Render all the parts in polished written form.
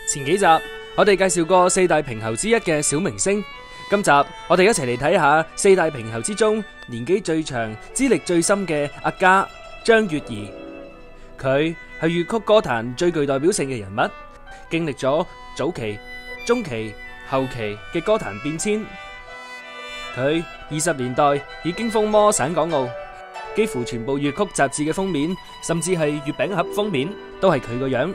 前幾集我哋介紹過四大平喉之一嘅小明星，今集我哋一齊嚟睇下四大平喉之中年紀最長、資歷最深嘅阿嘉張月兒。佢係粵曲歌壇最具代表性嘅人物，經歷咗早期、中期、後期嘅歌壇變遷。佢20年代已經風靡省港澳，幾乎全部粵曲雜誌嘅封面，甚至係月餅盒封面都係佢個樣。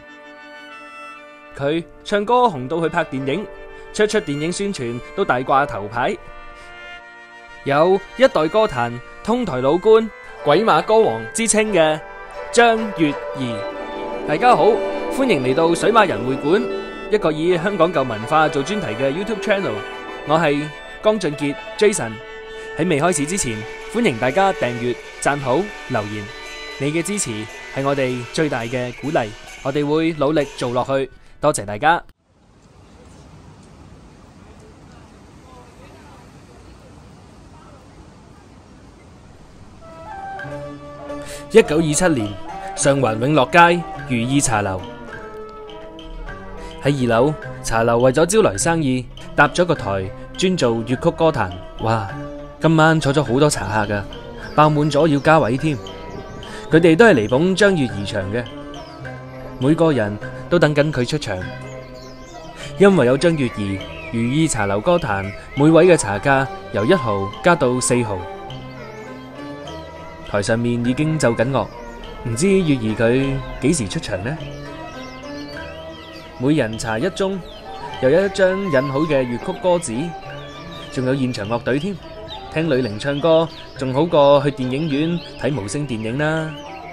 佢唱歌紅到去拍電影，出電影宣傳都大掛頭牌，有一代歌壇通台老倌、鬼馬歌王之稱嘅張月兒。大家好，歡迎嚟到水馬人會館，一個以香港舊文化做專題嘅 YouTube channel。我係江俊傑 Jason。喺未開始之前，歡迎大家訂閱、讚好、留言，你嘅支持係我哋最大嘅鼓勵，我哋會努力做落去。多謝大家。1927年，上環永樂街如意茶樓。喺2樓，茶樓為咗招來生意，搭咗個台專做粵曲歌壇。哇，今晚坐咗好多茶客㗎，爆滿咗要加位添。佢哋都係嚟捧張月兒場嘅，每個人都等緊佢出場，因為有張月兒，如意茶樓歌壇每位嘅茶價由1毫加到4毫。台上面已經奏緊樂，唔知月兒佢幾時出場呢？每人茶1盅，又有一張印好嘅粵曲歌紙，仲有現場樂隊添。聽呂玲唱歌仲好過去電影院睇無聲電影啦！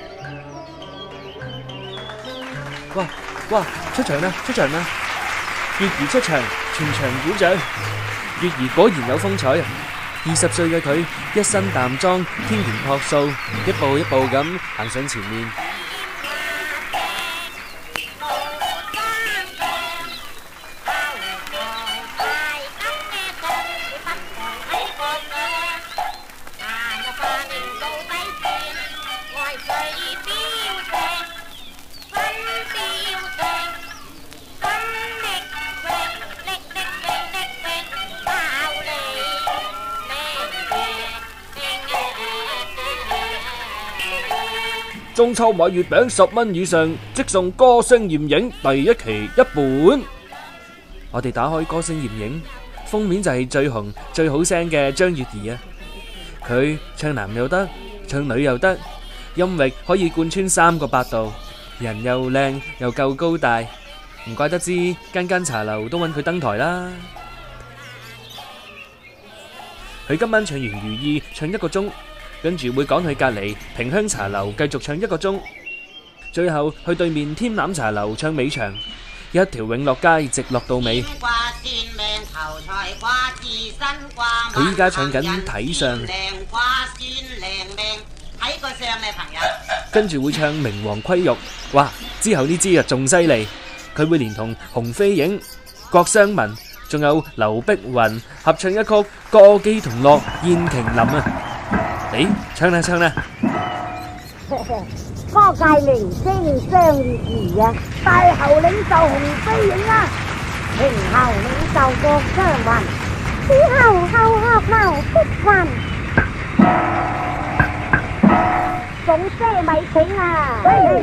哇，出場啦！月兒出場，全場鼓掌。月兒果然有風采，20歲嘅佢一身淡妝，天然樸素，一步一步咁行上前面。中秋買月餅10蚊以上，即送歌聲艷影第1期1本。我哋打開歌聲艷影，封面就係最紅最好聲嘅張月兒啊！佢唱男又得，唱女又得，音域可以貫穿3個8度，人又靚又夠高大，唔怪得知間茶樓都揾佢登台啦。佢今晚唱完如意，唱1個鐘。跟住會趕去隔籬萍香茶樓繼續唱1個鐘，最後去對面添欖茶樓唱尾場，一條永樂街直落到尾。佢依家唱緊睇相，跟住會唱明王窺玉。哇！之後呢支啊仲犀利，佢會連同洪飛影、郭湘文仲有劉碧雲合唱一曲《歌姬同樂宴瓊林》啊！唱啦！ 歌界明星張月兒啊，大喉領袖洪飛影啊，平喉領袖郭湘雲，此後學碧雲，總些米請啊！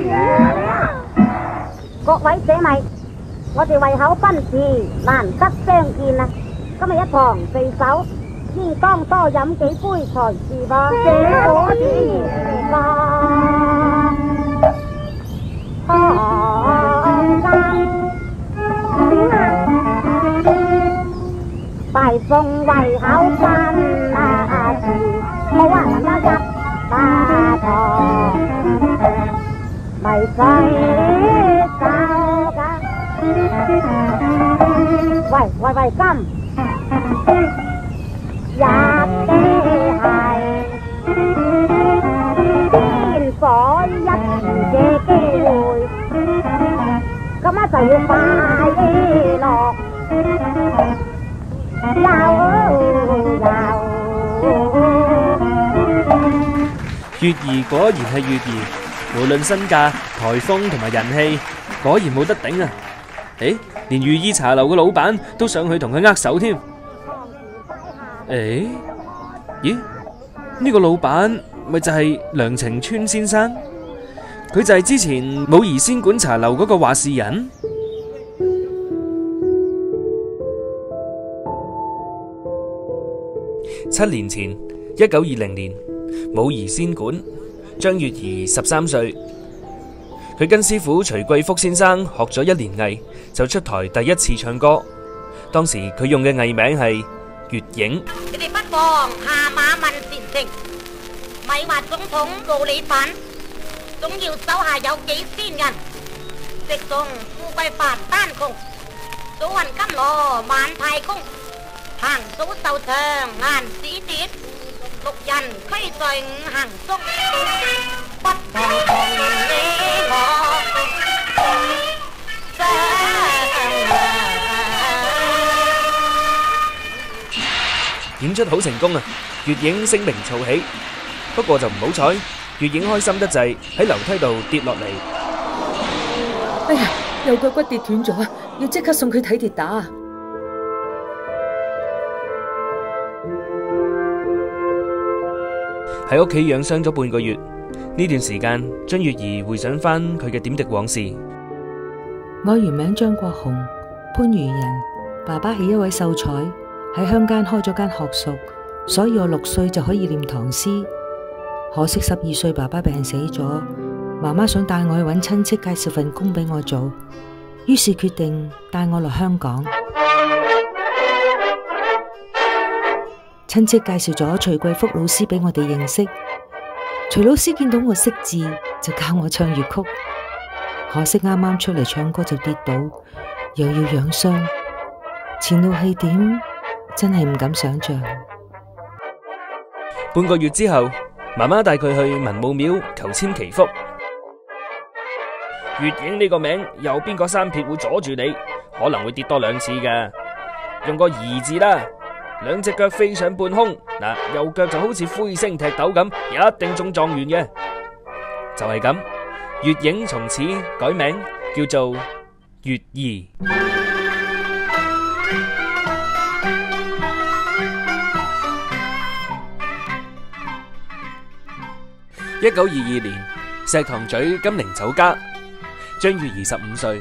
各位姐妹，我哋為口奔馳，難得相見啊！今日一旁聚首，應當多飲幾杯才是吧？這可是吧？快送胃口翻啊！冇話能夠入大堂，咪使走噶？喂，金！入嘅係天所一時嘅機會，咁啊就要快樂， 月兒果然係月兒，無論身價、台風同埋人氣，果然冇得頂啊！ 誒，連如意茶樓嘅老闆都上去同佢握手添。誒，咦？呢個老闆咪就係梁晴川先生？佢就係之前武夷仙館茶樓嗰個話事人。7年前，1920年，武夷仙館，張月兒13歲。佢跟師傅徐貴福先生學咗1年藝，就出台第一次唱歌。當時佢用嘅藝名係月影。 你哋不妨下馬問前程，咪話總統冇你份，總要手下有幾千人，直送富貴發單窮，早運金羅萬太公，行早壽長顏史節，6人驅在5行中，不妨同你我相演出好成功啊！月影聲名噪起，不過就唔好彩，月影開心得滯，喺樓梯度跌落嚟。 哎呀，右腳骨跌斷咗，要即刻送佢睇跌打。 喺屋企養傷咗半個月，呢段時間，張月兒回想翻佢嘅點滴往事。 我原名張國雄，番禺人，爸爸係一位秀才，喺鄉間開咗間學塾，所以我6歲就可以念唐詩。可惜12歲爸爸病死咗，媽媽想帶我去揾親戚介紹份工俾我做，於是決定帶我落香港。親戚介紹咗徐貴福老師俾我哋認識，徐老師見到我識字，就教我唱粵曲。可惜啱啱出嚟唱歌就跌倒，又要養傷，前路係點，真係唔敢想象。 半個月之後，媽媽帶佢去文武廟求簽祈福。月影呢個名，右邊個3撇會阻住你，可能會跌多2次㗎。用個兒字啦，2隻腳飛上半空，嗱，右腳就好似灰星踢豆咁，一定中狀元嘅。就係咁，月影從此改名叫做月兒。1922年，石塘咀金陵酒家，張月兒15歲。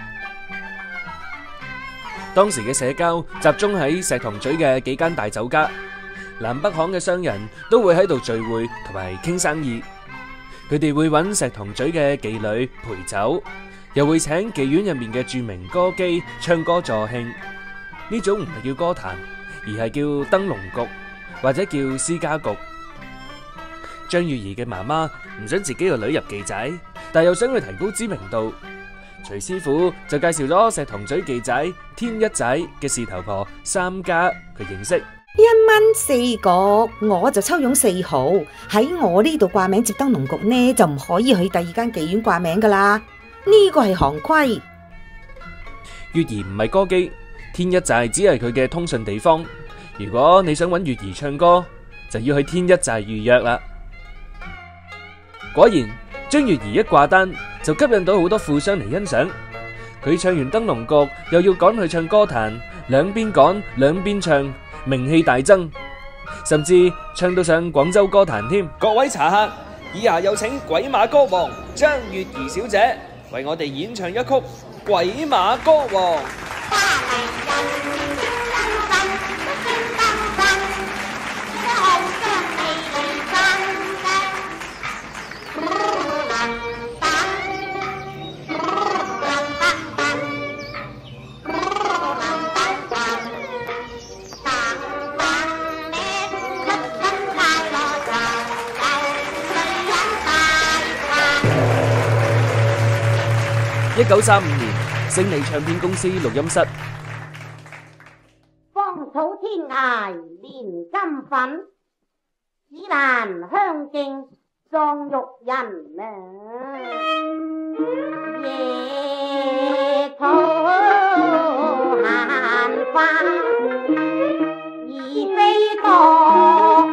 當時嘅社交集中喺石塘咀嘅幾間大酒家，南北行嘅商人都會喺度聚會同埋傾生意。佢哋會揾石塘咀嘅妓女陪酒，又會請妓院入面嘅著名歌姬唱歌助興。呢種唔係叫歌壇，而係叫燈籠局或者叫私家局。張月兒嘅媽媽唔想自己個女入妓仔，但又想佢提高知名度。徐師傅就介紹咗石塘咀妓仔天一仔嘅事頭婆3家佢認識。 1蚊4局，我就抽佣4號。喺我呢度掛名接燈籠局呢，就唔可以去第2間妓院掛名噶啦。呢個係行規。 月兒唔係歌姬，天一寨只係佢嘅通訊地方。如果你想揾月兒唱歌，就要去天一寨預約啦。果然，張月兒一掛單就吸引到好多富商嚟欣賞。佢唱完燈籠局，又要趕去唱歌壇，兩邊趕兩邊唱，名氣大增，甚至唱到上廣州歌壇添。各位茶客，以下有請鬼馬歌王張月兒小姐為我哋演唱一曲《鬼馬歌王》。1935年，勝利唱片公司錄音室。 芳草天涯連金粉，紫蘭香徑葬玉人野草閒花已飛多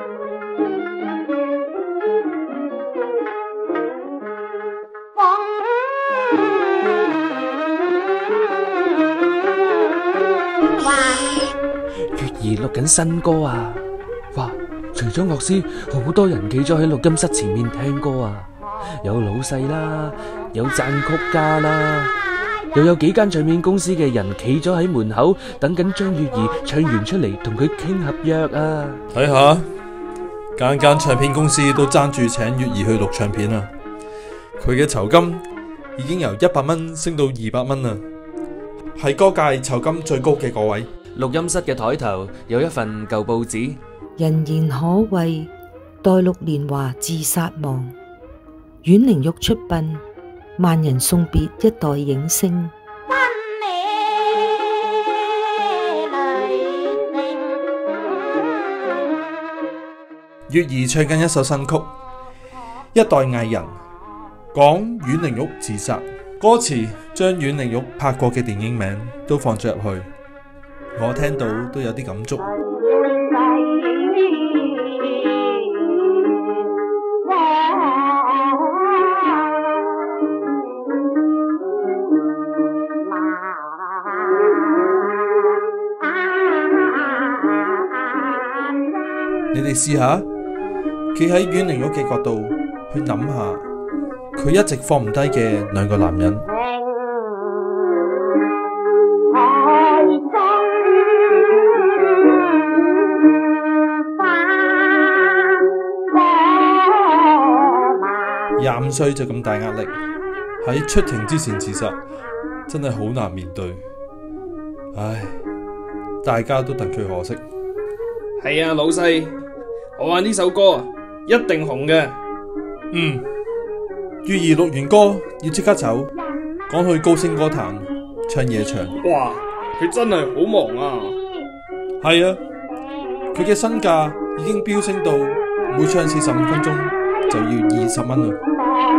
年， 兒錄緊新歌啊！哇，除咗樂師，好多人企咗喺錄音室前面聽歌啊！有老細啦，有撰曲家啦，又有幾間唱片公司嘅人企咗喺門口等緊張月兒唱完出嚟同佢傾合約啊！ 睇下，間間唱片公司都爭住請月兒去錄唱片啊！佢嘅酬金已經由100蚊升到200蚊啦，係歌界酬金最高嘅個位。 錄音室嘅台頭有一份舊報紙， 人言可畏，待綠年華自殺亡。阮玲玉出殯，萬人送別一代影星。 月兒唱緊一首新曲，一代藝人，講阮玲玉自殺，歌詞將阮玲玉拍過嘅電影名都放咗入去，我聽到都有啲感觸。你哋試下企喺阮玲玉嘅角度去諗下，佢一直放唔低嘅兩個男人。25歲就咁大壓力，喺出庭之前自殺，真係好難面對。唉，大家都戥佢可惜。 係啊，老細，我話呢首歌一定紅嘅。 月兒錄完歌要即刻走，趕去高升歌壇唱夜場。 哇，佢真係好忙啊！ 係啊，佢嘅身價已經飆升到每唱45分鐘就要20蚊啦。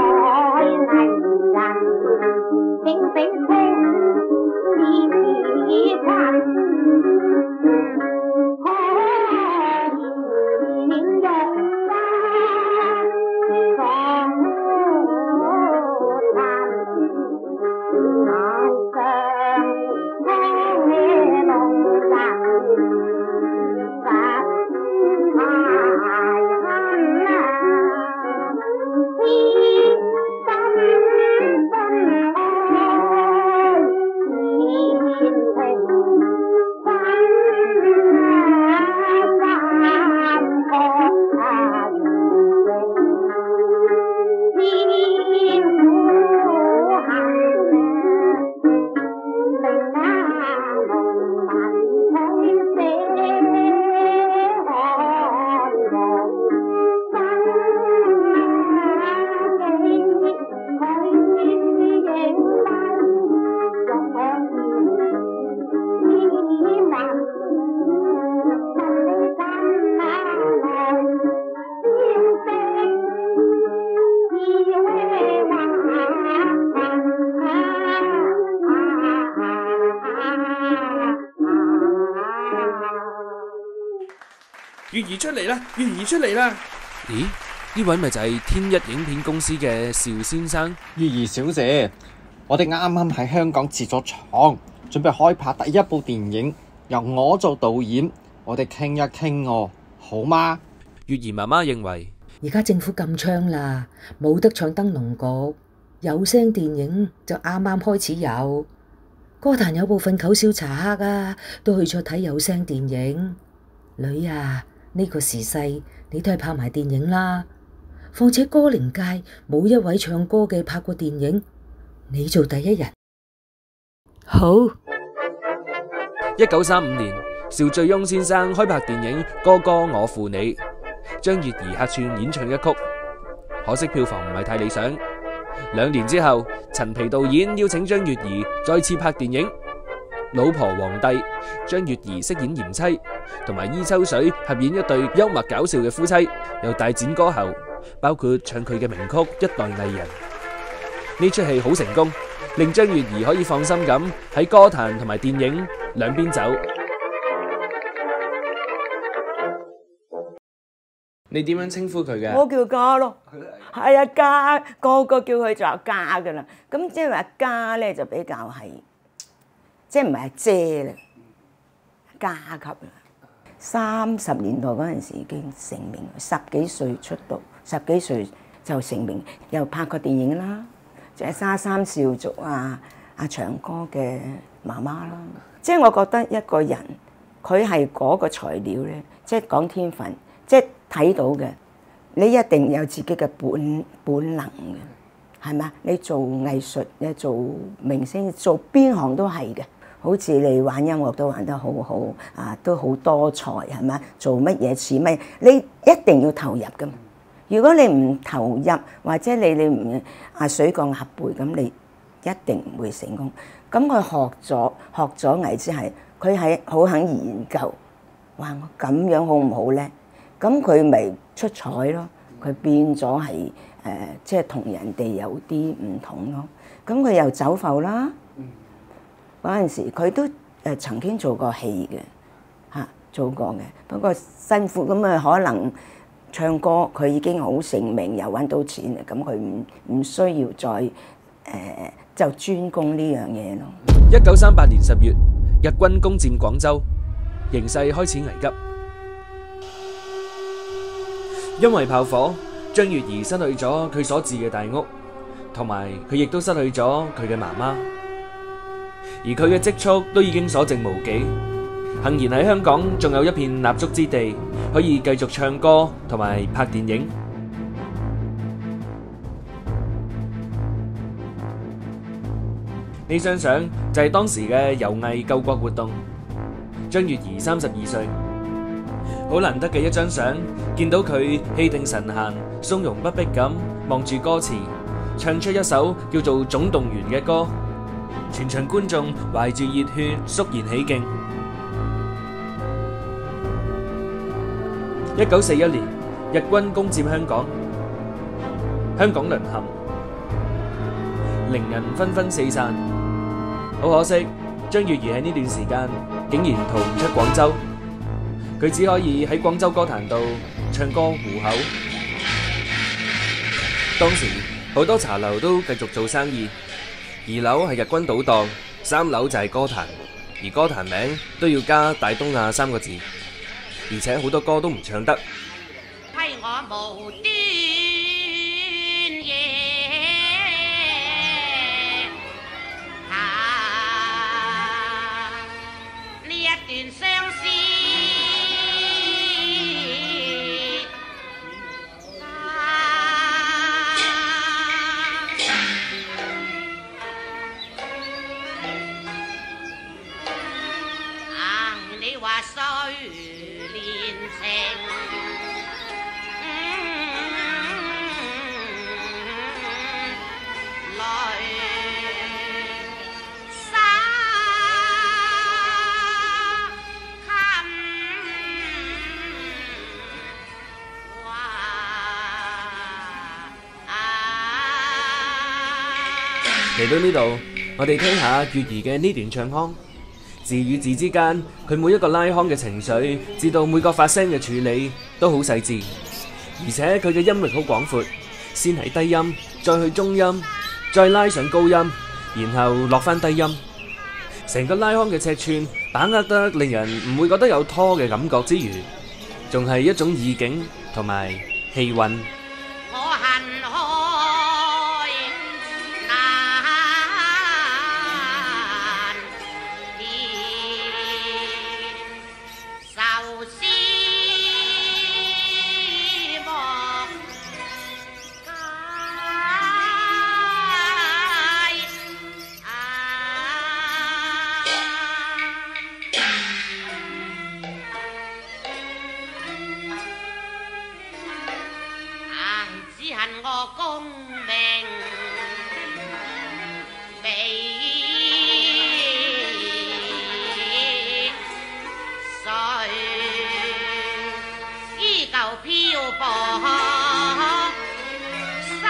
月兒出嚟啦！月兒出嚟啦！咦？呢位咪就係天一影片公司嘅邵先生？ 月兒小姐，我哋啱啱喺香港設咗廠，準備開拍第一部電影，由我做導演，我哋傾一傾哦，好嗎？ 月兒媽媽認為， 而家政府禁槍啦，冇得唱燈籠局，有聲電影就啱啱開始有。歌壇有部分狗小茶客啊，都去咗睇有聲電影。女啊，呢個時勢你都係拍埋電影啦。況且歌齡界冇一位唱歌嘅拍過電影，你做第一人。好。 1935年，邵醉翁先生開拍電影《哥哥我負你》，將月兒客串演唱一曲，可惜票房唔係太理想。2年之後，陳皮導演邀請張月兒再次拍電影《老婆皇帝》，張月兒飾演賢妻，同埋伊秋水合演一對幽默搞笑嘅夫妻，又大展歌喉，包括唱佢嘅名曲《一代藝人》。呢出戲好成功，令張月兒可以放心咁喺歌壇同埋電影兩邊走。你點樣稱呼佢嘅？ 我叫嘉咯，係啊，嘉，個個叫佢就阿嘉噶啦。咁即係話嘉咧就比較係，即係唔係阿姐啦，嘉級啦。 30年代嗰陣時已經成名，10幾歲出道，10幾歲就成名，又拍過電影啦，就係《沙三少族》啊，阿長哥嘅媽媽啦。即係我覺得一個人佢係嗰個材料咧，即係講天分，即係睇到嘅，你一定有自己嘅本能嘅，係咪？你做藝術，你做明星，做邊行都係嘅。好似你玩音樂都玩得好好啊，都好多才，係咪？做乜嘢似乜，你一定要投入噶嘛。如果你唔投入，或者你唔水過鴨背，咁你一定唔會成功。咁佢學咗藝之係，佢係好肯研究，哇！我咁樣好唔好咧？咁佢咪出彩咯？佢變咗係即係同人哋有啲唔同咯。咁佢又走埠啦。嗰陣時佢都曾經做過戲嘅嚇，做過嘅。不過辛苦咁啊，可能唱歌佢已經好成名，又揾到錢啦，咁佢唔需要再就專攻呢樣嘢咯。 1938年10月，日軍攻佔廣州，形勢開始危急。因為炮火，張月兒失去咗佢所置嘅大屋，同埋佢亦都失去咗佢嘅媽媽。而佢嘅積蓄都已經所剩無幾，幸然喺香港仲有一片立足之地，可以繼續唱歌同埋拍電影。呢張相就係當時嘅遊藝救國活動。張月兒32歲，好難得嘅一張相，見到佢氣定神閒、從容不迫咁望住歌詞，唱出一首叫做《總動員》嘅歌。全場觀眾懷住熱血肅然起敬。1941年，日軍攻佔香港，香港淪陷，伶人紛紛四散。好可惜，張月兒喺呢段時間竟然逃唔出廣州，佢只可以喺廣州歌壇度唱歌糊口。當時好多茶樓都繼續做生意。2樓係日軍賭檔，3樓就係歌壇，而歌壇名都要加大東亞3個字，而且好多歌都唔唱得。 批我無端夜呢一段相思。話雖連情，淚灑襟嚟到呢度，我哋聽下月兒嘅呢段唱腔。字與字之間，佢每一個拉腔嘅情緒，至到每個發聲嘅處理都好細緻，而且佢嘅音域好廣闊，先係低音，再去中音，再拉上高音，然後落翻低音，成個拉腔嘅尺寸把握得令人唔會覺得有拖嘅感覺之餘，仲係一種意境同埋氣韻。 我功名被誰依舊漂泊生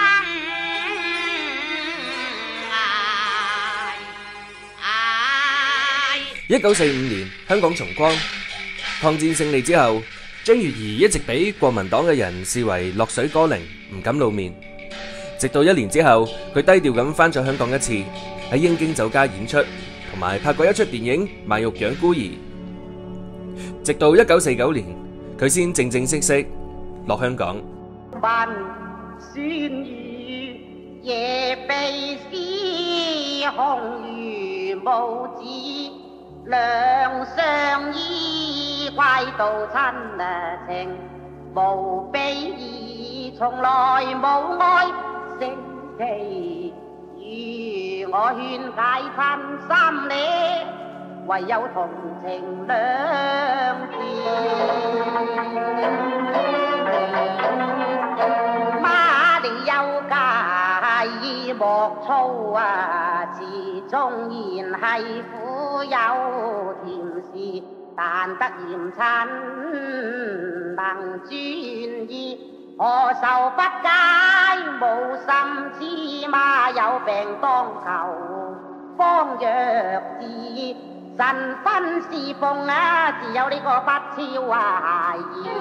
涯。 1945年，香港重光，抗戰勝利之後，張月兒一直俾國民黨嘅人視為落水歌伶，唔敢露面。直到1年之後，佢低調咁返咗香港一次，喺英京酒家演出，同埋拍過一出電影《賣肉養孤兒》。 直到1949年，佢先正式落香港。 問酸雨夜被絲紅如母子，兩相依歸到親情無比義，從來無愛成其餘。我勸解親心理，唯有同情兩媽你有介莫操啊，詞中言係苦有甜事，但得嫌親能專意，何愁不解無心痴媽有病當求方藥治。神分侍奉啊，只有呢個不超啊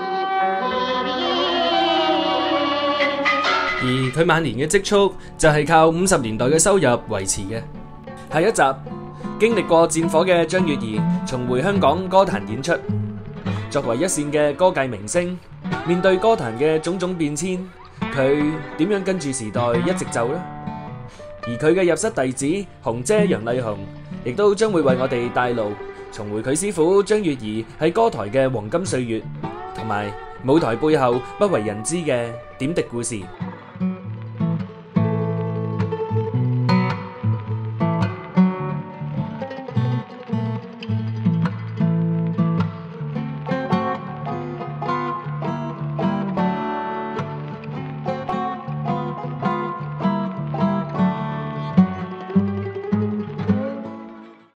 而佢晚年嘅積蓄就係靠50年代嘅收入維持嘅。下一集，經歷過戰火嘅張月兒重回香港歌壇演出。作為一線嘅歌界明星，面對歌壇嘅種種變遷，佢點樣跟住時代一直走呢？而佢嘅入室弟子紅姐楊麗紅亦都將會為我哋帶路，重回佢師傅張月兒喺歌台嘅黃金歲月，同埋舞台背後不為人知嘅點滴故事。